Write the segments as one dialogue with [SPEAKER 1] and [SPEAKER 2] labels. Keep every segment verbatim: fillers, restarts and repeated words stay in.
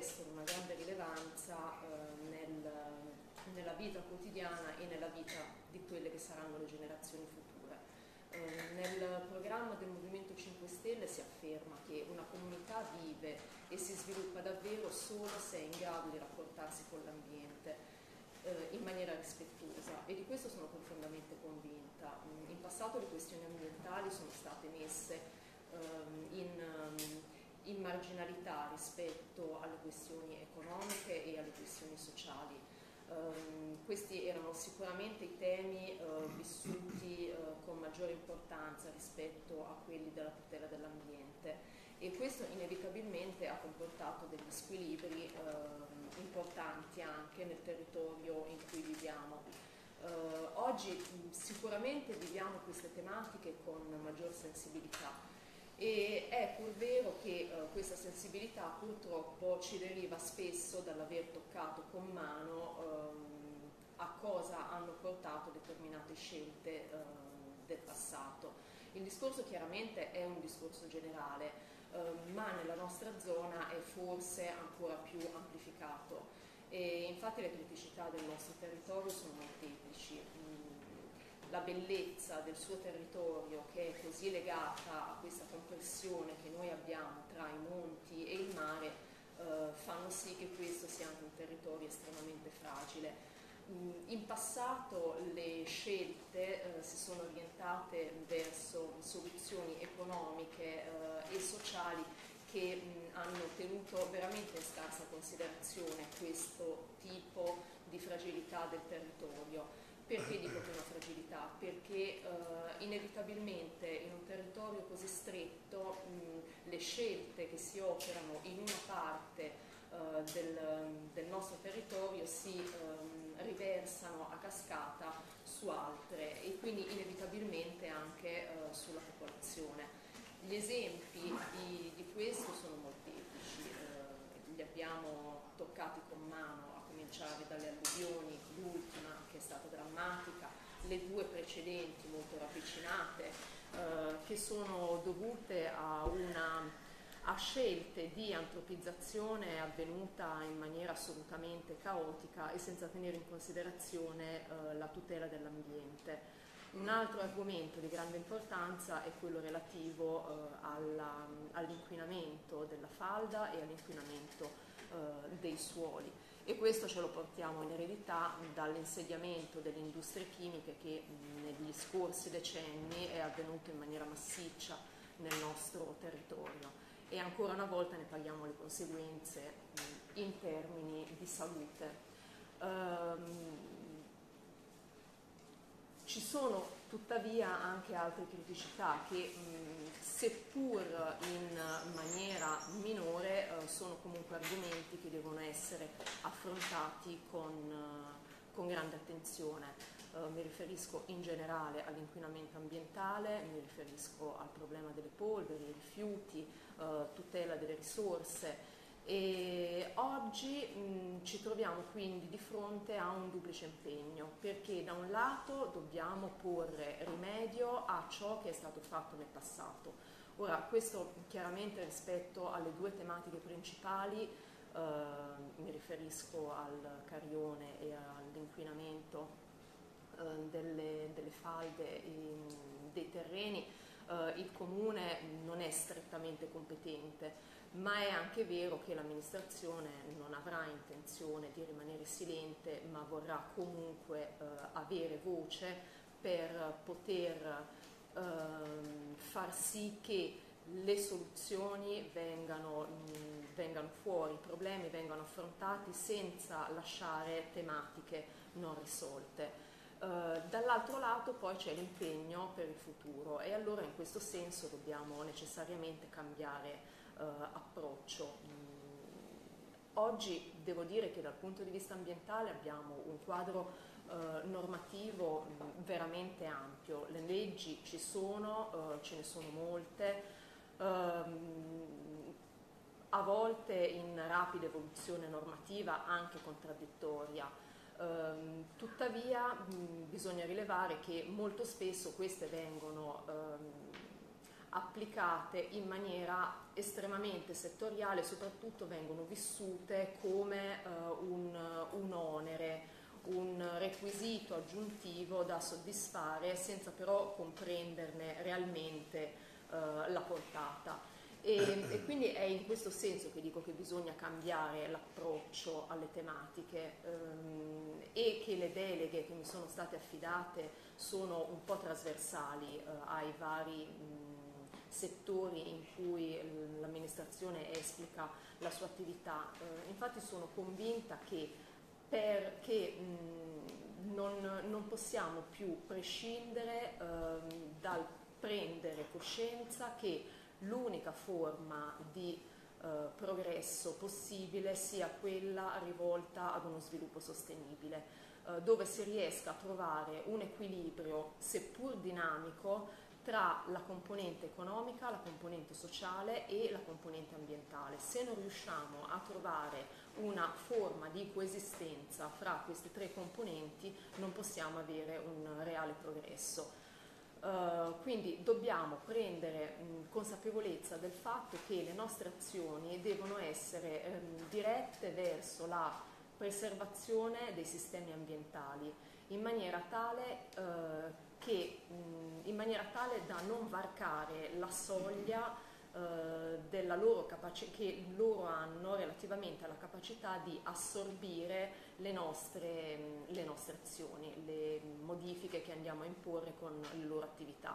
[SPEAKER 1] rivestono una grande rilevanza eh, nel, nella vita quotidiana e nella vita di quelle che saranno le generazioni future. Eh, nel programma del Movimento cinque Stelle si afferma che una comunità vive e si sviluppa davvero solo se è in grado di rapportarsi con l'ambiente eh, in maniera rispettosa, e di questo sono profondamente convinta. In passato le questioni ambientali sono state messe ehm, in, um, in marginalità rispetto alle questioni economiche e alle questioni sociali. Um, questi erano sicuramente i temi uh, vissuti uh, con maggiore importanza rispetto a quelli della tutela dell'ambiente, e questo inevitabilmente ha comportato degli squilibri uh, importanti anche nel territorio in cui viviamo. Uh, oggi mh, sicuramente viviamo queste tematiche con maggior sensibilità, e è pur vero che uh, questa sensibilità purtroppo ci deriva spesso dall'aver toccato con mano um, a cosa hanno portato determinate scelte uh, del passato. Il discorso chiaramente è un discorso generale, uh, ma nella nostra zona è forse ancora più amplificato, e infatti le criticità del nostro territorio sono molteplici. La bellezza del suo territorio, che è così legata a questa compressione che noi abbiamo tra i monti e il mare, eh, fanno sì che questo sia anche un territorio estremamente fragile. In passato le scelte eh, si sono orientate verso soluzioni economiche eh, e sociali che mh, hanno tenuto veramente in scarsa considerazione questo tipo di fragilità del territorio. Perché dico che è una fragilità? Perché eh, inevitabilmente in un territorio così stretto mh, le scelte che si operano in una parte eh, del, del nostro territorio si ehm, riversano a cascata su altre, e quindi inevitabilmente anche eh, sulla popolazione. Gli esempi di, di questo sono molteplici, eh, li abbiamo toccati con mano, a cominciare dalle alluvioni, l'ultima che è stata drammatica, le due precedenti molto ravvicinate, eh, che sono dovute a, una, a scelte di antropizzazione avvenuta in maniera assolutamente caotica e senza tenere in considerazione eh, la tutela dell'ambiente. Un altro argomento di grande importanza è quello relativo eh, all'inquinamento della falda e all'inquinamento eh, dei suoli, e questo ce lo portiamo in eredità dall'insediamento delle industrie chimiche che mh, negli scorsi decenni è avvenuto in maniera massiccia nel nostro territorio, e ancora una volta ne paghiamo le conseguenze mh, in termini di salute. Um, Ci sono tuttavia anche altre criticità che, mh, seppur in maniera minore, eh, sono comunque argomenti che devono essere affrontati con, uh, con grande attenzione. Uh, mi riferisco in generale all'inquinamento ambientale, mi riferisco al problema delle polveri, rifiuti, uh, tutela delle risorse. E oggi mh, ci troviamo quindi di fronte a un duplice impegno, perché da un lato dobbiamo porre rimedio a ciò che è stato fatto nel passato. Ora, questo chiaramente rispetto alle due tematiche principali, eh, mi riferisco al carione e all'inquinamento eh, delle, delle falde e dei terreni. Uh, il comune non è strettamente competente, ma è anche vero che l'amministrazione non avrà intenzione di rimanere silente, ma vorrà comunque uh, avere voce per poter uh, far sì che le soluzioni vengano, mh, vengano fuori, i problemi vengano affrontati senza lasciare tematiche non risolte. Uh, dall'altro lato poi c'è l'impegno per il futuro, e allora in questo senso dobbiamo necessariamente cambiare uh, approccio. Mm, oggi devo dire che dal punto di vista ambientale abbiamo un quadro uh, normativo mh, veramente ampio, le leggi ci sono, uh, ce ne sono molte, uh, a volte in rapida evoluzione normativa, anche contraddittoria. Um, tuttavia mh, bisogna rilevare che molto spesso queste vengono um, applicate in maniera estremamente settoriale, soprattutto vengono vissute come eh, un, un onere, un requisito aggiuntivo da soddisfare senza però comprenderne realmente eh, la portata. E, e quindi è in questo senso che dico che bisogna cambiare l'approccio alle tematiche ehm, e che le deleghe che mi sono state affidate sono un po' trasversali eh, ai vari mh, settori in cui l'amministrazione esplica la sua attività. Eh, infatti sono convinta che perché mh, non, non possiamo più prescindere ehm, dal prendere coscienza che l'unica forma di eh, progresso possibile sia quella rivolta ad uno sviluppo sostenibile, eh, dove si riesca a trovare un equilibrio, seppur dinamico, tra la componente economica, la componente sociale e la componente ambientale. Se non riusciamo a trovare una forma di coesistenza fra queste tre componenti, non possiamo avere un reale progresso. Uh, quindi dobbiamo prendere mh, consapevolezza del fatto che le nostre azioni devono essere ehm, dirette verso la preservazione dei sistemi ambientali in maniera tale, uh, che, mh, in maniera tale da non varcare la soglia uh, della loro capaci- che loro hanno relativamente alla capacità di assorbire le nostre, le nostre azioni, le modifiche che andiamo a imporre con le loro attività.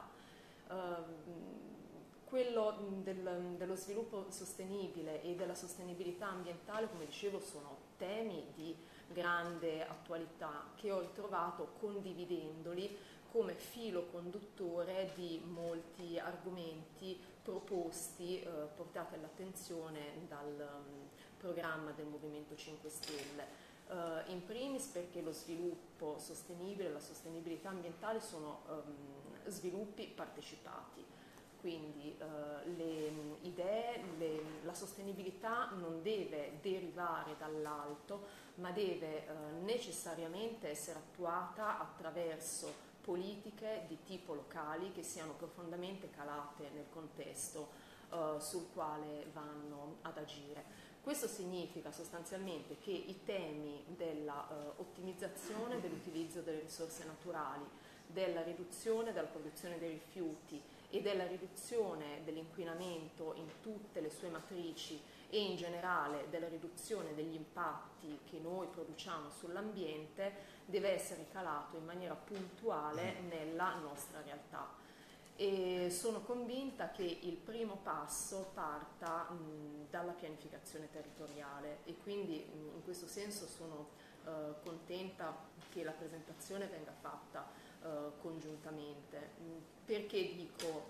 [SPEAKER 1] Uh, quello del, dello sviluppo sostenibile e della sostenibilità ambientale, come dicevo, sono temi di grande attualità che ho ritrovato condividendoli come filo conduttore di molti argomenti proposti, eh, portati all'attenzione dal um, programma del Movimento cinque Stelle. Uh, in primis perché lo sviluppo sostenibile e la sostenibilità ambientale sono um, sviluppi partecipati, quindi uh, le um, idee, le, la sostenibilità non deve derivare dall'alto, ma deve uh, necessariamente essere attuata attraverso politiche di tipo locali che siano profondamente calate nel contesto uh, sul quale vanno ad agire. Questo significa sostanzialmente che i temi dell'ottimizzazione uh, dell'utilizzo delle risorse naturali, della riduzione della produzione dei rifiuti e della riduzione dell'inquinamento in tutte le sue matrici e in generale della riduzione degli impatti che noi produciamo sull'ambiente deve essere calato in maniera puntuale nella nostra realtà. E sono convinta che il primo passo parta mh, dalla pianificazione territoriale e quindi mh, in questo senso sono uh, contenta che la presentazione venga fatta uh, congiuntamente. Mh, perché dico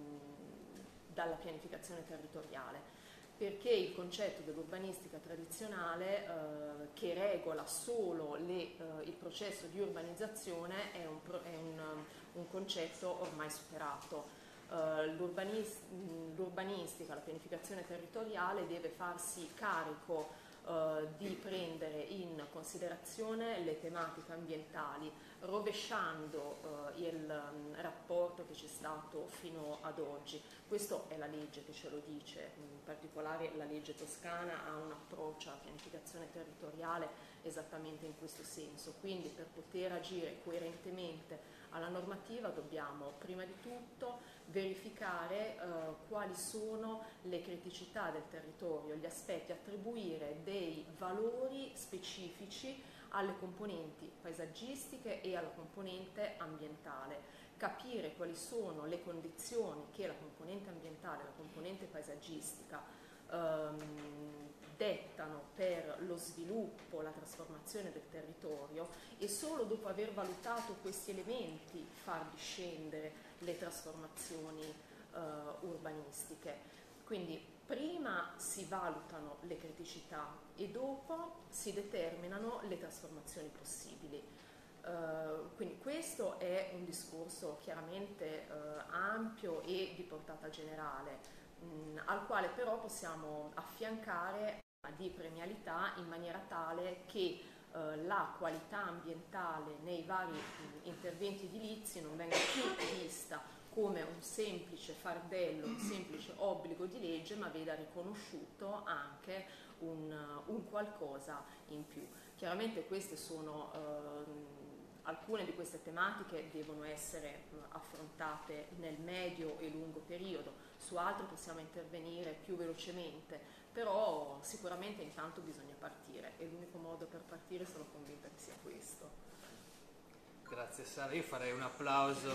[SPEAKER 1] mh, dalla pianificazione territoriale? Perché il concetto dell'urbanistica tradizionale eh, che regola solo le, eh, il processo di urbanizzazione è un, pro, è un, un concetto ormai superato. Uh, l'urbanis- l'urbanistica, la pianificazione territoriale deve farsi carico uh, di prendere in considerazione le tematiche ambientali, rovesciando uh, il um, rapporto che c'è stato fino ad oggi. Questa è la legge che ce lo dice, in particolare la legge toscana ha un approccio alla pianificazione territoriale esattamente in questo senso, quindi per poter agire coerentemente alla normativa dobbiamo prima di tutto verificare eh, quali sono le criticità del territorio, gli aspetti, attribuire dei valori specifici alle componenti paesaggistiche e alla componente ambientale, capire quali sono le condizioni che la componente ambientale e la componente paesaggistica ehm, dettano per lo sviluppo, la trasformazione del territorio e solo dopo aver valutato questi elementi far discendere le trasformazioni eh, urbanistiche. Quindi prima si valutano le criticità e dopo si determinano le trasformazioni possibili. Uh, quindi questo è un discorso chiaramente uh, ampio e di portata generale, mh, al quale però possiamo affiancare di premialità in maniera tale che uh, la qualità ambientale nei vari mh, interventi edilizi non venga più vista come un semplice fardello, un semplice obbligo di legge, ma veda riconosciuto anche un, un qualcosa in più. Chiaramente queste sono eh, alcune di queste tematiche devono essere affrontate nel medio e lungo periodo, su altre possiamo intervenire più velocemente, però sicuramente intanto bisogna partire e l'unico modo per partire sono convinta che sia questo.
[SPEAKER 2] Grazie Sara, io farei un applauso.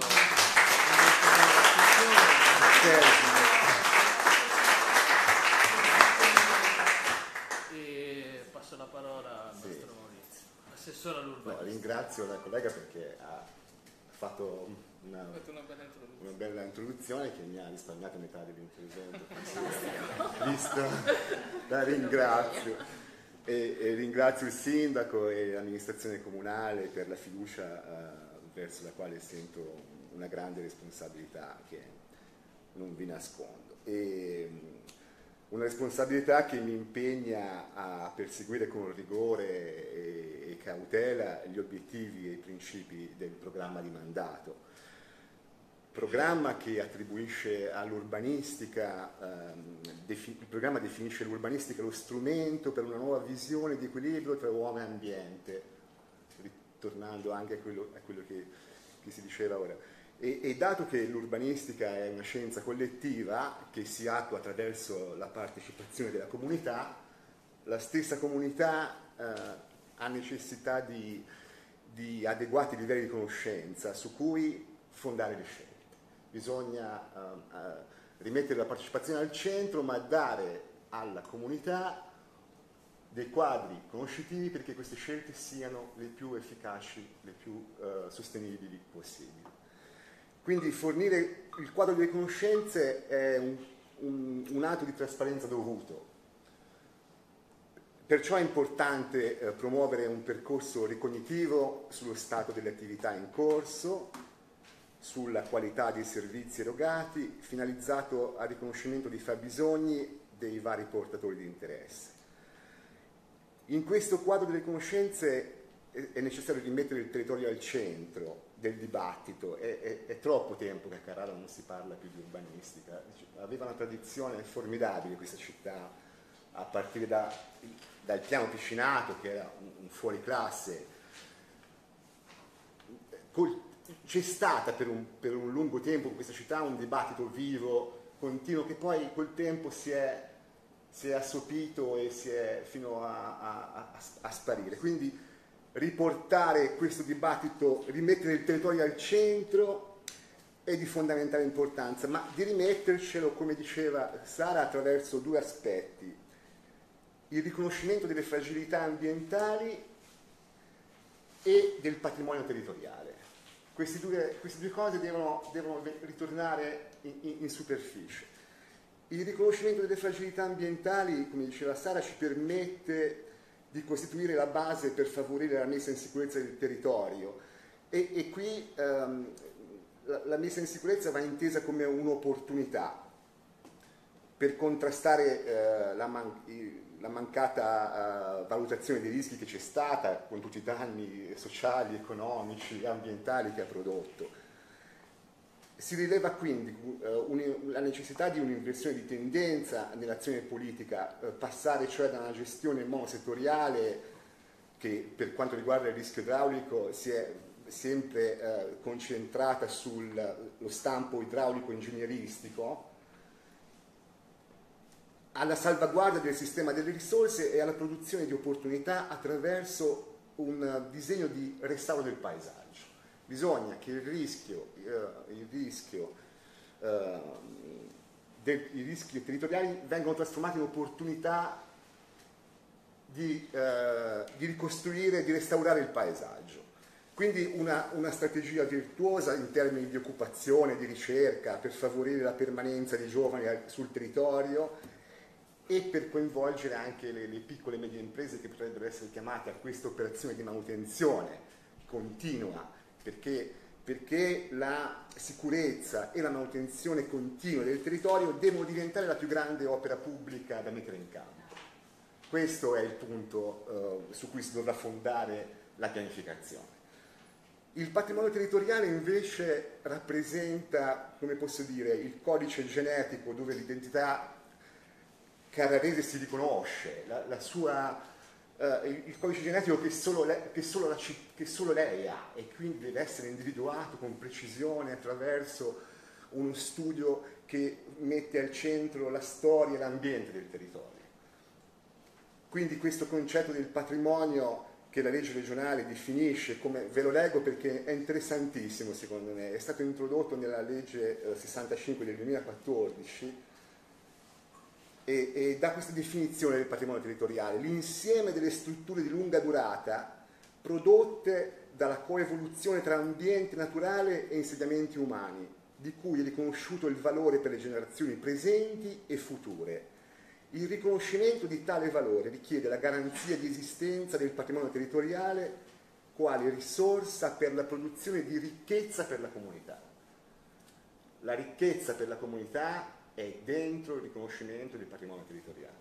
[SPEAKER 2] E passo la parola al nostro sì. Maurizio, assessore all'urbanismo.
[SPEAKER 3] No, ringrazio la collega perché ha fatto una, una, bella una bella introduzione che mi ha risparmiato metà dell'intervento. Visto? La ringrazio. E, e ringrazio il sindaco e l'amministrazione comunale per la fiducia eh, verso la quale sento una grande responsabilità che non vi nascondo. E, una responsabilità che mi impegna a perseguire con rigore e, e cautela gli obiettivi e i principi del programma di mandato. Programma che attribuisce all'urbanistica, ehm, il programma definisce l'urbanistica lo strumento per una nuova visione di equilibrio tra uomo e ambiente, ritornando anche a quello, a quello che, che si diceva ora. E, e dato che l'urbanistica è una scienza collettiva che si attua attraverso la partecipazione della comunità, la stessa comunità eh, ha necessità di, di adeguati livelli di conoscenza su cui fondare le scelte. Bisogna uh, uh, rimettere la partecipazione al centro, ma dare alla comunità dei quadri conoscitivi perché queste scelte siano le più efficaci, le più uh, sostenibili possibili. Quindi fornire il quadro delle conoscenze è un, un, un atto di trasparenza dovuto. Perciò è importante uh, promuovere un percorso ricognitivo sullo stato delle attività in corso, sulla qualità dei servizi erogati, finalizzato al riconoscimento dei fabbisogni dei vari portatori di interesse. In questo quadro delle conoscenze è necessario rimettere il territorio al centro del dibattito. È, è, è troppo tempo che a Carrara non si parla più di urbanistica. Aveva una tradizione formidabile questa città, a partire da, dal piano Piscinato, che era un, un fuoriclasse. Col, C'è stata per un, per un lungo tempo in questa città un dibattito vivo, continuo, che poi col tempo si è, si è assopito e si è fino a, a, a, a sparire. Quindi riportare questo dibattito, rimettere il territorio al centro è di fondamentale importanza, ma di rimettercelo, come diceva Sara, attraverso due aspetti: il riconoscimento delle fragilità ambientali e del patrimonio territoriale. Queste due, queste due cose devono, devono ritornare in, in, in superficie. Il riconoscimento delle fragilità ambientali, come diceva Sara, ci permette di costituire la base per favorire la messa in sicurezza del territorio e, e qui ehm, la, la messa in sicurezza va intesa come un'opportunità per contrastare eh, la, man la mancata uh, valutazione dei rischi che c'è stata con tutti i danni sociali, economici, ambientali che ha prodotto. Si rileva quindi uh, la necessità di un'inversione di tendenza nell'azione politica, uh, passare cioè da una gestione monosettoriale che per quanto riguarda il rischio idraulico si è sempre uh, concentrata sullo stampo idraulico ingegneristico, alla salvaguardia del sistema delle risorse e alla produzione di opportunità attraverso un disegno di restauro del paesaggio. Bisogna che il rischio, eh, il rischio, eh, del, i rischi territoriali vengano trasformati in opportunità di, eh, di ricostruire, di restaurare il paesaggio. Quindi una, una strategia virtuosa in termini di occupazione, di ricerca, per favorire la permanenza dei giovani sul territorio e per coinvolgere anche le, le piccole e medie imprese che potrebbero essere chiamate a questa operazione di manutenzione continua, perché, perché la sicurezza e la manutenzione continua del territorio devono diventare la più grande opera pubblica da mettere in campo. Questo è il punto eh, su cui si dovrà fondare la pianificazione. Il patrimonio territoriale invece rappresenta, come posso dire, il codice genetico dove l'identità carrarese si riconosce, la, la sua, uh, il, il codice genetico che solo, lei, che, solo la, che solo lei ha, e quindi deve essere individuato con precisione attraverso uno studio che mette al centro la storia e l'ambiente del territorio. Quindi questo concetto del patrimonio che la legge regionale definisce come, ve lo leggo perché è interessantissimo secondo me, è stato introdotto nella legge eh, sessantacinque del duemilaquattordici e, e dà questa definizione del patrimonio territoriale: l'insieme delle strutture di lunga durata prodotte dalla coevoluzione tra ambiente naturale e insediamenti umani, di cui è riconosciuto il valore per le generazioni presenti e future. Il riconoscimento di tale valore richiede la garanzia di esistenza del patrimonio territoriale quale risorsa per la produzione di ricchezza per la comunità. La ricchezza per la comunità è dentro il riconoscimento del patrimonio territoriale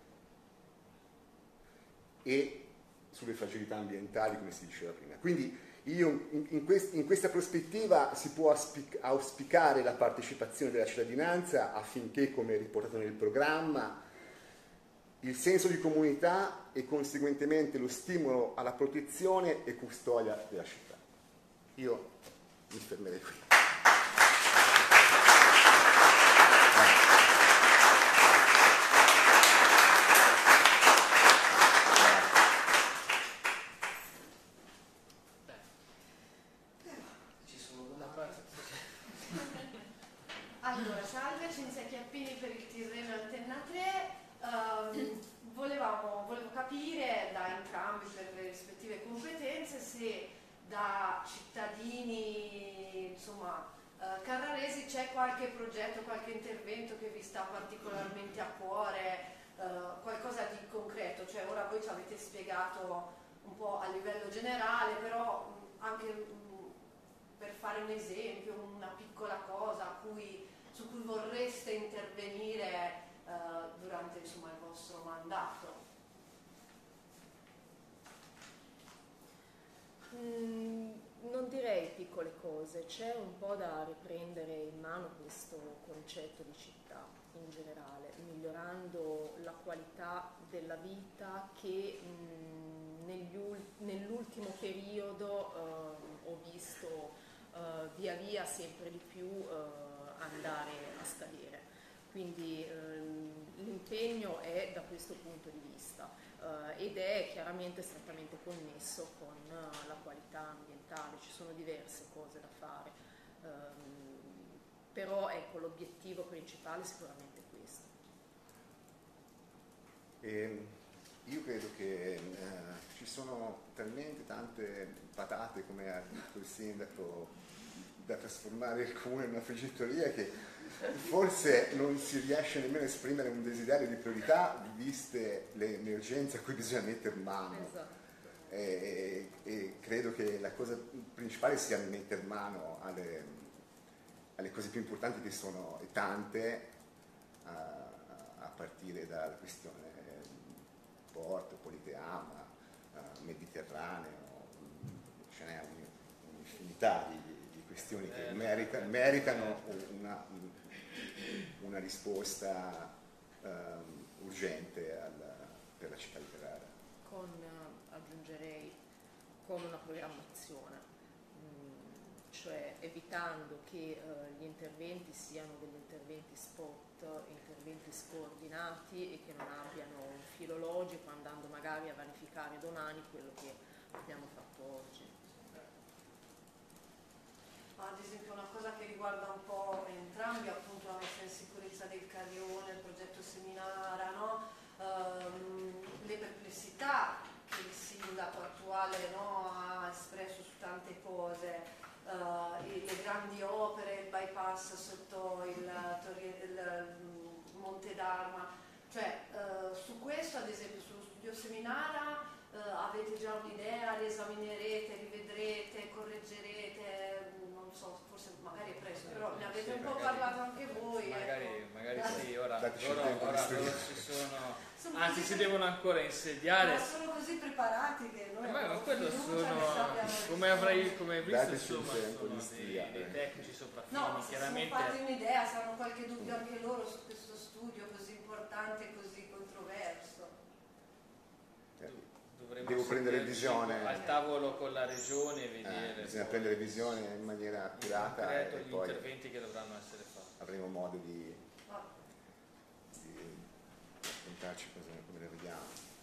[SPEAKER 3] e sulle fragilità ambientali, come si diceva prima. Quindi io, in, in, quest, in questa prospettiva si può auspicare la partecipazione della cittadinanza affinché, come riportato nel programma, il senso di comunità e conseguentemente lo stimolo alla protezione e custodia della città. Io mi fermerei qui.
[SPEAKER 4] Allora, salve, Cinzia Chiappini per il Tirreno Antenna tre. Um, volevamo, volevo capire da entrambi per le rispettive competenze se da cittadini, insomma, uh, carraresi c'è qualche progetto, qualche intervento che vi sta particolarmente a cuore, uh, qualcosa di concreto. Cioè, ora voi ci avete spiegato un po' a livello generale, però mh, anche mh, per fare un esempio, una piccola cosa a cui, su cui vorreste intervenire Uh, durante, insomma, il vostro mandato.
[SPEAKER 1] Mm, non direi piccole cose, c'è un po' da riprendere in mano questo concetto di città in generale, migliorando la qualità della vita che mm, nell'ultimo periodo uh, ho visto uh, via via sempre di più uh, andare a scadere. Quindi ehm, l'impegno è da questo punto di vista eh, ed è chiaramente strettamente connesso con uh, la qualità ambientale. Ci sono diverse cose da fare, ehm, però ecco, l'obiettivo principale è sicuramente questo.
[SPEAKER 3] E io credo che eh, ci sono talmente tante patate, come ha detto il sindaco, da trasformare il comune in una frigitoria che forse non si riesce nemmeno a esprimere un desiderio di priorità viste le emergenze a cui bisogna mettere mano.
[SPEAKER 1] Esatto.
[SPEAKER 3] E, e credo che la cosa principale sia mettere mano alle, alle cose più importanti, che sono tante, a, a partire dalla questione porto, politeama, mediterraneo, ce n'è un'infinità di, di questioni che merita, meritano una, una risposta um, urgente alla, per la città letteraria.
[SPEAKER 1] Con, uh, aggiungerei, con una programmazione, mh, cioè evitando che uh, gli interventi siano degli interventi spot, interventi scordinati e che non abbiano un filo logico, andando magari a vanificare domani quello che abbiamo fatto oggi.
[SPEAKER 4] Ad esempio una cosa che riguarda un po' entrambi, appunto la messa in sicurezza del Carrione, il progetto Seminara, no? um, le perplessità che il sindaco attuale, no, ha espresso su tante cose, uh, le grandi opere, il bypass sotto il, il Monte d'Arma, cioè uh, su questo, ad esempio sullo studio Seminara, uh, avete già un'idea, li esaminerete, rivedrete, correggerete, non so, forse magari è presto, però ne avete
[SPEAKER 2] sì,
[SPEAKER 4] un po'
[SPEAKER 2] magari,
[SPEAKER 4] parlato anche voi.
[SPEAKER 2] Magari,
[SPEAKER 4] ecco.
[SPEAKER 2] magari
[SPEAKER 4] Dai.
[SPEAKER 2] sì, ora,
[SPEAKER 3] Dateci
[SPEAKER 2] loro,
[SPEAKER 3] tempo di
[SPEAKER 2] ora loro
[SPEAKER 3] studiare.
[SPEAKER 2] si sono,
[SPEAKER 4] Sono
[SPEAKER 2] anzi
[SPEAKER 4] così
[SPEAKER 2] si
[SPEAKER 4] pre-
[SPEAKER 2] devono ancora insediare.
[SPEAKER 4] Ma sono così preparati che noi
[SPEAKER 2] Eh, ma, ma
[SPEAKER 4] abbiamo
[SPEAKER 2] quello
[SPEAKER 4] fiducia
[SPEAKER 2] sono,
[SPEAKER 4] che sappiano
[SPEAKER 2] come avrai come hai visto,
[SPEAKER 3] Dateci
[SPEAKER 2] insomma,
[SPEAKER 3] un tempo
[SPEAKER 2] sono
[SPEAKER 3] di
[SPEAKER 2] dei,
[SPEAKER 3] studiare.
[SPEAKER 2] dei tecnici sopraffini,
[SPEAKER 4] No, se
[SPEAKER 2] chiaramente.
[SPEAKER 4] sono fatti un'idea, se hanno qualche dubbio anche loro su questo studio così importante e così controverso.
[SPEAKER 2] Dovremmo
[SPEAKER 3] Devo prendere
[SPEAKER 2] sederci
[SPEAKER 3] visione.
[SPEAKER 2] al tavolo con la regione e vedere
[SPEAKER 3] Eh, bisogna
[SPEAKER 2] poi
[SPEAKER 3] prendere visione in maniera
[SPEAKER 2] in
[SPEAKER 3] accurata
[SPEAKER 2] concreto
[SPEAKER 3] e
[SPEAKER 2] gli
[SPEAKER 3] poi
[SPEAKER 2] interventi che dovranno essere fatti.
[SPEAKER 3] avremo modo di,
[SPEAKER 4] Ah,
[SPEAKER 3] di raccontarci cosa, come le vediamo.